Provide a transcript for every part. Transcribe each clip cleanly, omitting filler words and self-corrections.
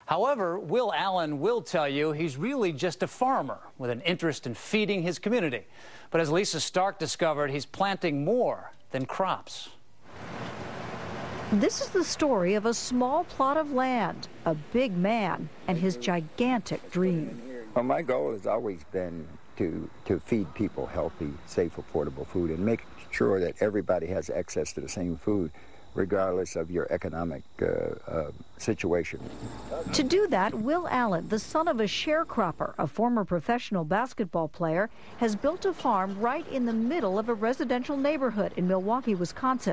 However, Will Allen will tell you he's really just a farmer with an interest in feeding his community. But as Lisa Stark discovered, he's planting more than crops. This is the story of a small plot of land, a big man, and his gigantic dream. Well, my goal has always been to feed people healthy, safe, affordable food and make sure that everybody has access to the same food, regardless of your economic situation. To do that, Will Allen, the son of a sharecropper, a former professional basketball player, has built a farm right in the middle of a residential neighborhood in Milwaukee, Wisconsin.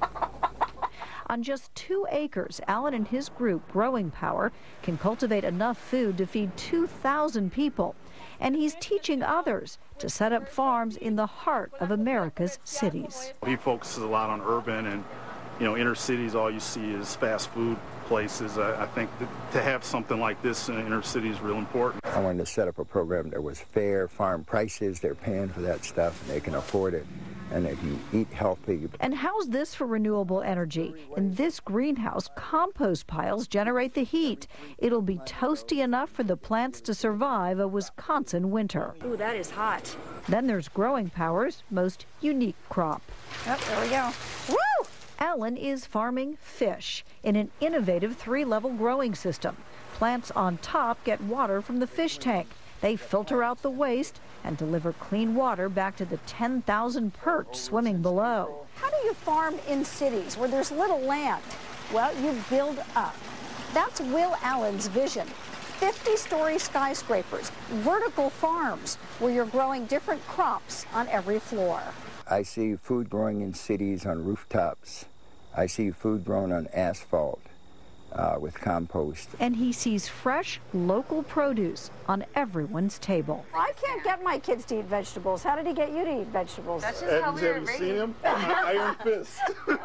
On just 2 acres, Allen and his group, Growing Power, can cultivate enough food to feed 2,000 people. And he's teaching others to set up farms in the heart of America's cities. He focuses a lot on urban and, inner cities. All you see is fast food places. I think that to have something like this in inner city is real important. I wanted to set up a program that was fair farm prices. They're paying for that stuff and they can afford it. And they can eat healthy. And how's this for renewable energy? In this greenhouse, compost piles generate the heat. It'll be toasty enough for the plants to survive a Wisconsin winter. Ooh, that is hot. Then there's Growing Power's most unique crop. Oh, there we go. Woo! Allen is farming fish in an innovative 3-level growing system. Plants on top get water from the fish tank. They filter out the waste and deliver clean water back to the 10,000 perch swimming below. How do you farm in cities where there's little land? Well, you build up. That's Will Allen's vision. 50-story skyscrapers, vertical farms where you're growing different crops on every floor. I see food growing in cities on rooftops. I see food grown on asphalt. With compost. And he sees fresh, local produce on everyone's table. I can't get my kids to eat vegetables. How did he get you to eat vegetables? That's just how we were raised. Have you seen him? Iron fist.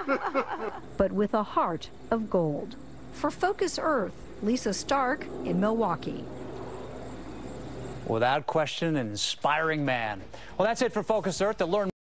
But with a heart of gold. For Focus Earth, Lisa Stark in Milwaukee. Without question, an inspiring man. Well, that's it for Focus Earth. To learn